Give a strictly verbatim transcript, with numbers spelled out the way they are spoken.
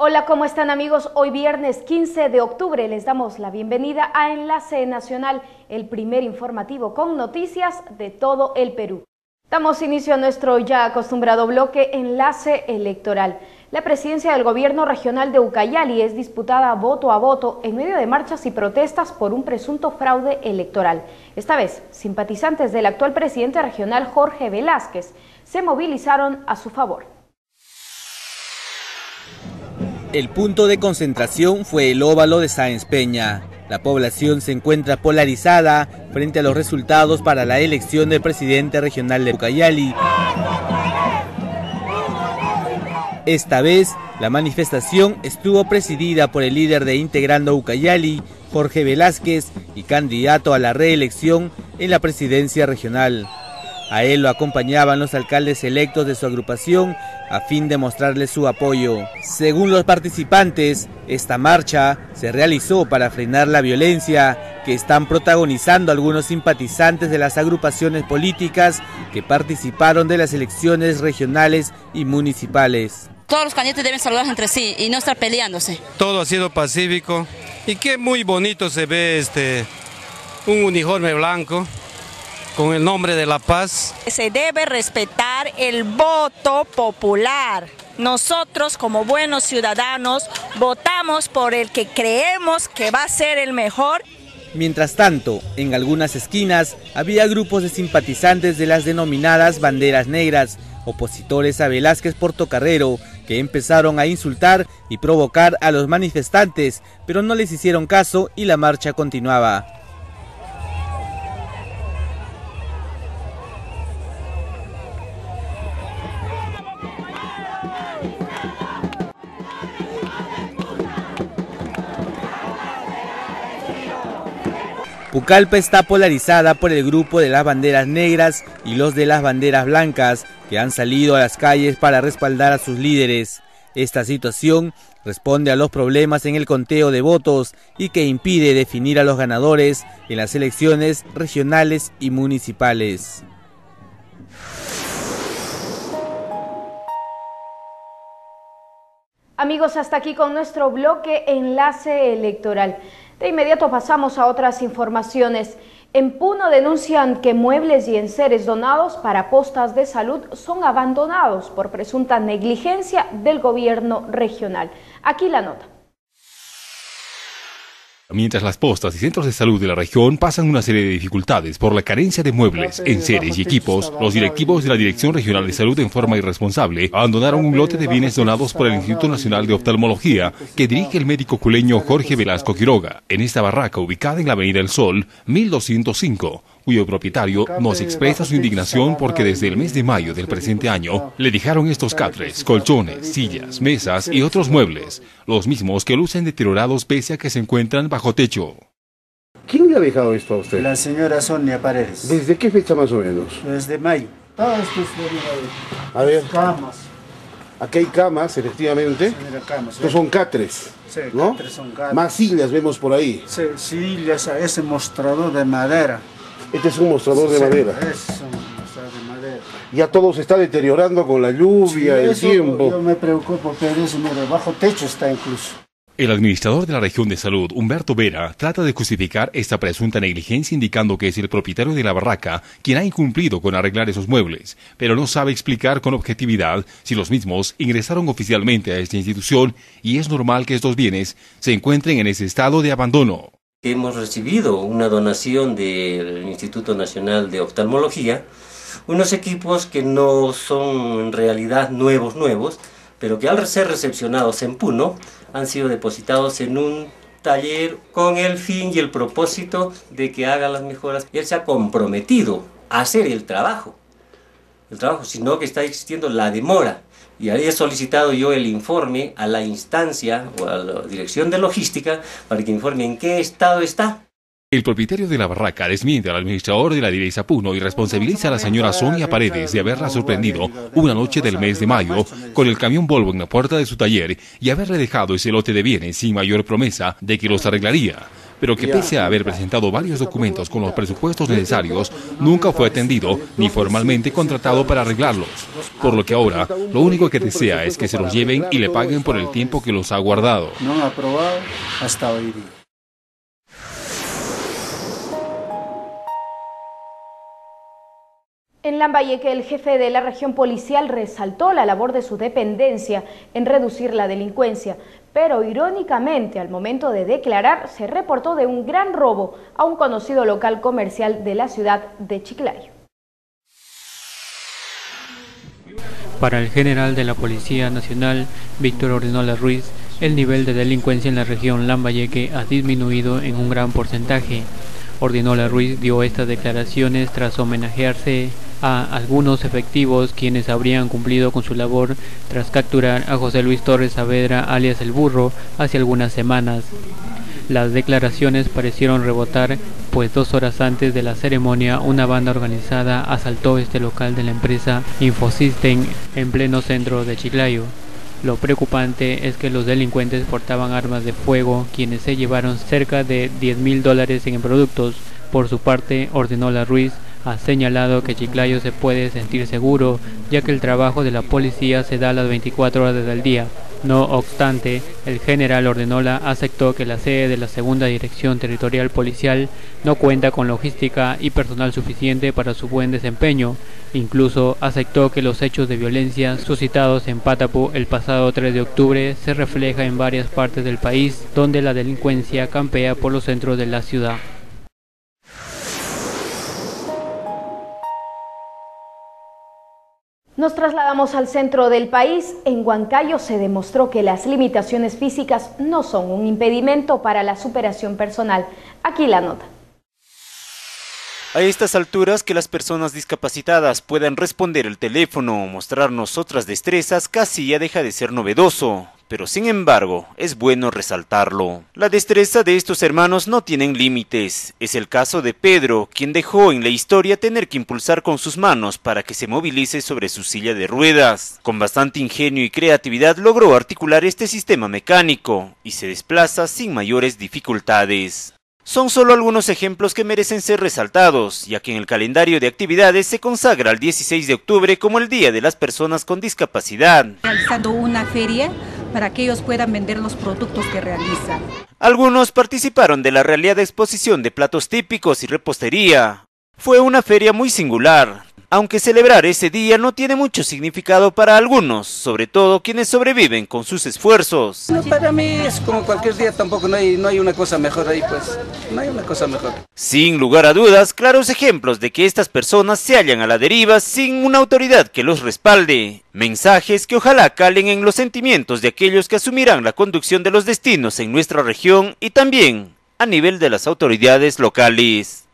Hola, ¿cómo están amigos? Hoy viernes quince de octubre les damos la bienvenida a Enlace Nacional, el primer informativo con noticias de todo el Perú. Damos inicio a nuestro ya acostumbrado bloque Enlace Electoral. La presidencia del gobierno regional de Ucayali es disputada voto a voto en medio de marchas y protestas por un presunto fraude electoral. Esta vez, simpatizantes del actual presidente regional Jorge Velázquez se movilizaron a su favor. El punto de concentración fue el óvalo de Sáenz Peña. La población se encuentra polarizada frente a los resultados para la elección del presidente regional de Ucayali. Esta vez, la manifestación estuvo presidida por el líder de Integrando Ucayali, Jorge Velázquez, y candidato a la reelección en la presidencia regional. A él lo acompañaban los alcaldes electos de su agrupación a fin de mostrarle su apoyo. Según los participantes, esta marcha se realizó para frenar la violencia que están protagonizando algunos simpatizantes de las agrupaciones políticas que participaron de las elecciones regionales y municipales. Todos los candidatos deben saludarse entre sí y no estar peleándose. Todo ha sido pacífico y qué muy bonito se ve este un uniforme blanco con el nombre de la paz. Se debe respetar el voto popular. Nosotros como buenos ciudadanos votamos por el que creemos que va a ser el mejor. Mientras tanto, en algunas esquinas había grupos de simpatizantes de las denominadas banderas negras, opositores a Velázquez Portocarrero, que empezaron a insultar y provocar a los manifestantes, pero no les hicieron caso y la marcha continuaba. Pucallpa está polarizada por el grupo de las banderas negras y los de las banderas blancas, que han salido a las calles para respaldar a sus líderes. Esta situación responde a los problemas en el conteo de votos y que impide definir a los ganadores en las elecciones regionales y municipales. Amigos, hasta aquí con nuestro bloque Enlace Electoral. De inmediato pasamos a otras informaciones. En Puno denuncian que muebles y enseres donados para postas de salud son abandonados por presunta negligencia del gobierno regional. Aquí la nota. Mientras las postas y centros de salud de la región pasan una serie de dificultades por la carencia de muebles, enseres y equipos, los directivos de la Dirección Regional de Salud en forma irresponsable abandonaron un lote de bienes donados por el Instituto Nacional de Oftalmología que dirige el médico culeño Jorge Velasco Quiroga, en esta barraca ubicada en la Avenida El Sol, mil doscientos cinco, cuyo propietario nos expresa su indignación porque desde el mes de mayo del presente año le dejaron estos catres, colchones, sillas, mesas y otros muebles, los mismos que lucen deteriorados pese a que se encuentran bajo techo. ¿Quién le ha dejado esto a usted? La señora Sonia Paredes. ¿Desde qué fecha más o menos? Desde mayo. Todo esto es de A ver. camas. Aquí hay camas, efectivamente. Sí, mira, camas. Estos son catres, Sí, ¿no? catres son catres. Más sillas vemos por ahí. Sí, sillas, ese mostrador de madera. Este es un mostrador de Sí, madera. Es un mostrador de madera. Ya todo se está deteriorando con la lluvia, Sí, el eso, tiempo. Yo me preocupo, pero eso, mira, bajo techo está incluso. El administrador de la región de salud, Humberto Vera, trata de justificar esta presunta negligencia indicando que es el propietario de la barraca quien ha incumplido con arreglar esos muebles, pero no sabe explicar con objetividad si los mismos ingresaron oficialmente a esta institución y es normal que estos bienes se encuentren en ese estado de abandono. Hemos recibido una donación del Instituto Nacional de Oftalmología, unos equipos que no son en realidad nuevos, nuevos, pero que al ser recepcionados en Puno han sido depositados en un taller con el fin y el propósito de que haga las mejoras. Él se ha comprometido a hacer el trabajo, el trabajo, sino que está existiendo la demora. Y ahí he solicitado yo el informe a la instancia o a la Dirección de Logística para que informe en qué estado está. El propietario de la barraca desmiente al administrador de la Direza Puno y responsabiliza a la señora Sonia Paredes de haberla sorprendido una noche del mes de mayo con el camión Volvo en la puerta de su taller y haberle dejado ese lote de bienes sin mayor promesa de que los arreglaría. pero que pese a haber presentado varios documentos con los presupuestos necesarios, nunca fue atendido ni formalmente contratado para arreglarlos. Por lo que ahora, lo único que desea es que se los lleven y le paguen por el tiempo que los ha guardado. No han aprobado hasta hoy día. En Lambayeque, el jefe de la región policial resaltó la labor de su dependencia en reducir la delincuencia, pero irónicamente al momento de declarar se reportó de un gran robo a un conocido local comercial de la ciudad de Chiclayo. Para el general de la Policía Nacional, Víctor Ordinola Ruiz, el nivel de delincuencia en la región Lambayeque ha disminuido en un gran porcentaje. Ordinola Ruiz dio estas declaraciones tras homenajearse a algunos efectivos quienes habrían cumplido con su labor tras capturar a José Luis Torres Saavedra, alias El Burro, hace algunas semanas. Las declaraciones parecieron rebotar, pues dos horas antes de la ceremonia una banda organizada asaltó este local de la empresa Infosystem en pleno centro de Chiclayo. Lo preocupante es que los delincuentes portaban armas de fuego, quienes se llevaron cerca de diez mil dólares en productos. Por su parte, Ordinola Ruiz ha señalado que Chiclayo se puede sentir seguro, ya que el trabajo de la policía se da a las veinticuatro horas del día. No obstante, el general Ordinola aceptó que la sede de la Segunda Dirección Territorial Policial no cuenta con logística y personal suficiente para su buen desempeño. Incluso aceptó que los hechos de violencia suscitados en Patapu el pasado tres de octubre se refleja en varias partes del país, donde la delincuencia campea por los centros de la ciudad. Nos trasladamos al centro del país. En Huancayo se demostró que las limitaciones físicas no son un impedimento para la superación personal. Aquí la nota. A estas alturas, que las personas discapacitadas puedan responder el teléfono o mostrarnos otras destrezas casi ya deja de ser novedoso. Pero sin embargo, es bueno resaltarlo. La destreza de estos hermanos no tienen límites. Es el caso de Pedro, quien dejó en la historia tener que impulsar con sus manos para que se movilice sobre su silla de ruedas. Con bastante ingenio y creatividad logró articular este sistema mecánico y se desplaza sin mayores dificultades. Son solo algunos ejemplos que merecen ser resaltados, ya que en el calendario de actividades se consagra el dieciséis de octubre como el Día de las Personas con Discapacidad. Realizando una feria para que ellos puedan vender los productos que realizan. Algunos participaron de la realizada exposición de platos típicos y repostería. Fue una feria muy singular, aunque celebrar ese día no tiene mucho significado para algunos, sobre todo quienes sobreviven con sus esfuerzos. No, para mí es como cualquier día, tampoco no hay, no hay una cosa mejor ahí, pues, no hay una cosa mejor. Sin lugar a dudas, claros ejemplos de que estas personas se hallan a la deriva sin una autoridad que los respalde. Mensajes que ojalá calen en los sentimientos de aquellos que asumirán la conducción de los destinos en nuestra región y también a nivel de las autoridades locales.